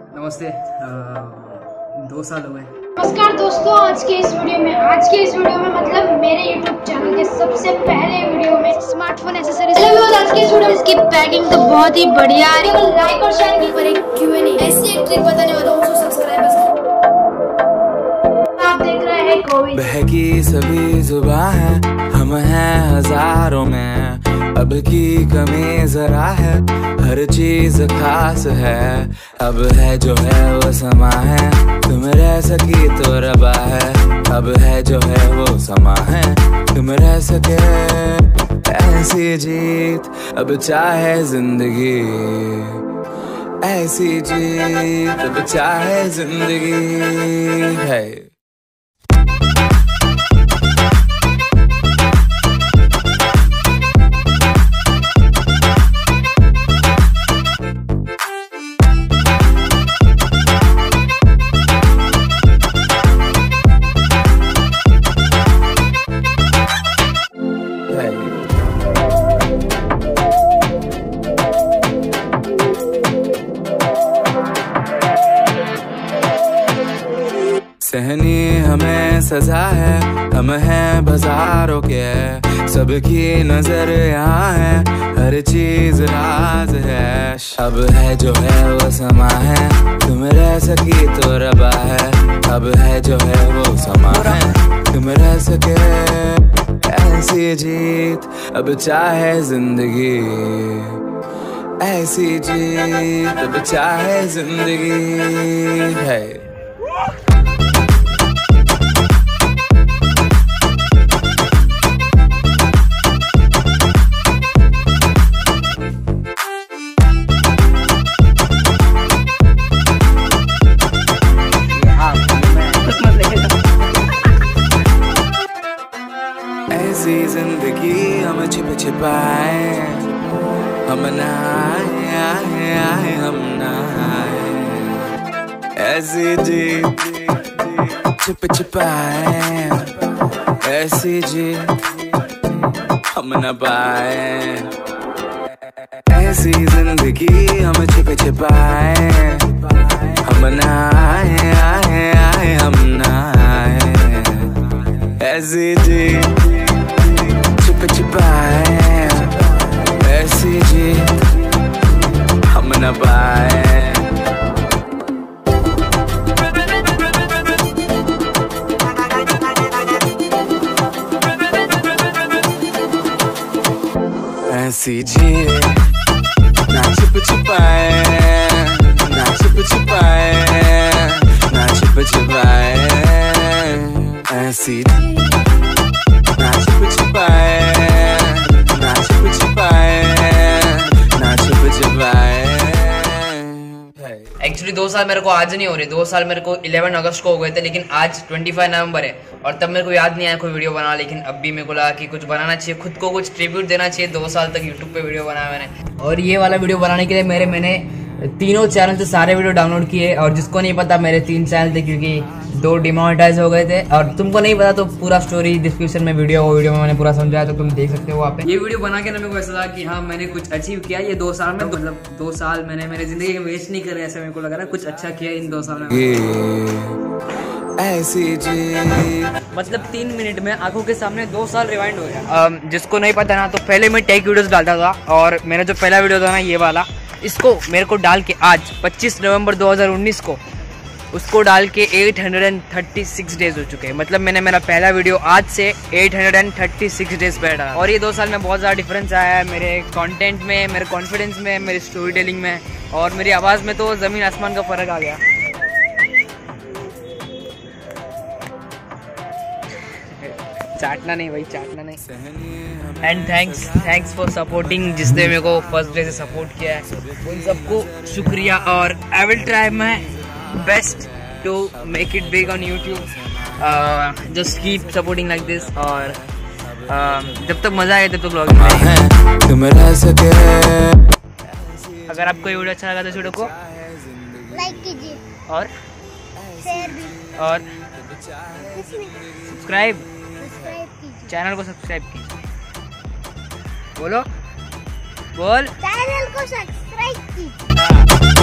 नमस्ते। 2 साल हो गए। नमस्कार दोस्तों, आज के इस वीडियो में मतलब मेरे YouTube चैनल के सबसे पहले वीडियो में स्मार्टफोन एक्सेसरीज आज के इस वीडियो में इसकी पैकिंग तो बहुत ही बढ़िया है। लाइक और शेयर की पर एक Q&A ऐसी एक ट्रिक बताने वाला हूं, सब्सक्राइबर्स आप देख रहे हैं कोविड। बहकी सभी जुबां है, हम हैं हजारों में, अब की कमी जरा है, हर चीज खास है। अब है जो है वो समा है, तुम रह सकी तो रबा है। अब है जो है वो समा है, तुम रह सके ऐसी जीत। अब चाहे जिंदगी ऐसी जीत, अब चाहे जिंदगी है। सहनी हमें सजा है, हम हैं बाजारों के, सबकी नजर यहाँ है, हर चीज राज है। अब है जो है वो समा है, तुम रह सकी तो रबा है। अब है जो है वो समा है, तुम रह सके ऐसी जीत। अब चाहे जिंदगी ऐसी जीत, अब चाहे जिंदगी है। ऐसी जिंदगी हम छिप छिपाए, हम नहाए आए हम नहाए। ऐसी जी छिप छिपाए, ऐसी जी हम न पाए। ऐसी जिंदगी हम छिप छिपाए, हम नहाए आए हम नहाए। ऐसी जी छिप छिपाए, ऐसी जी हम न पाए। ऐसी जी ना छिप छिपाए, ना छिप छिपाए, ना छिप छिपाए। ऐसी ना छिप छिपाए, ना छिप छिपाए, ना छिप छिपाए। एक्चुअली 2 साल मेरे को आज नहीं हो रहे, 2 साल मेरे को 11 अगस्त को हो गए थे, लेकिन आज 25 नवंबर है और तब मेरे को याद नहीं आया कोई वीडियो बना। लेकिन अब भी मेरे को लगा कि कुछ बनाना चाहिए, खुद को कुछ ट्रिब्यूट देना चाहिए। 2 साल तक यूट्यूब पे वीडियो बनाया मैंने, और ये वाला वीडियो बनाने के लिए मैंने तीनों चैनल से सारे वीडियो डाउनलोड किए। और जिसको नहीं पता, मेरे 3 चैनल थे क्योंकि 2 डिमोनेटाइज हो गए थे। और तुमको नहीं पता तो पूरा स्टोरी डिस्क्रिप्शन में वीडियो में मैंने पूरा समझाया, तो तुम देख सकते हो वहाँ पे। ये वीडियो बना के ना मेरे को ऐसा लगा कि हाँ मैंने कुछ अचीव किया ये 2 साल में। मतलब 2 साल मैंने मेरी जिंदगी में वेस्ट नहीं करे, ऐसा मेरे को लगा ना, कुछ अच्छा किया इन 2 साल में। ऐसी जी मतलब 3 मिनट में आंखों के सामने 2 साल रिवाइंड हो गया। जिसको नहीं पता ना, तो पहले मैं टेक वीडियोस डालता था, और मेरा जो पहला वीडियो था ना ये वाला, इसको मेरे को डाल के आज 25 नवंबर 2019 को उसको डाल के 836 डेज हो चुके हैं। मतलब मैंने मेरा पहला वीडियो आज से 836 डेज पहले डाला, और ये 2 साल में बहुत ज़्यादा डिफरेंस आया है मेरे कंटेंट में, मेरे कॉन्फिडेंस में, मेरी स्टोरी टेलिंग में, और मेरी आवाज़ में तो ज़मीन आसमान का फ़र्क आ गया। चाटना नहीं भाई, चाटना नहीं। एंड थैंक्स फॉर सपोर्टिंग, जिसने मेरे को फर्स्ट डे से सपोर्ट किया है उन सबको शुक्रिया। और I will try my best to make it big on YouTube. Just keep supporting like this, और जब तक मजा आए तब तक ब्लॉगिंग अगर आपको ये वीडियो अच्छा लगा तो इस वीडियो को लाइक कीजिए और शेयर भी और सब्सक्राइब कीजिए, चैनल को सब्सक्राइब कीजिए। बोलो बोल चैनल को सब्सक्राइब कीजिए।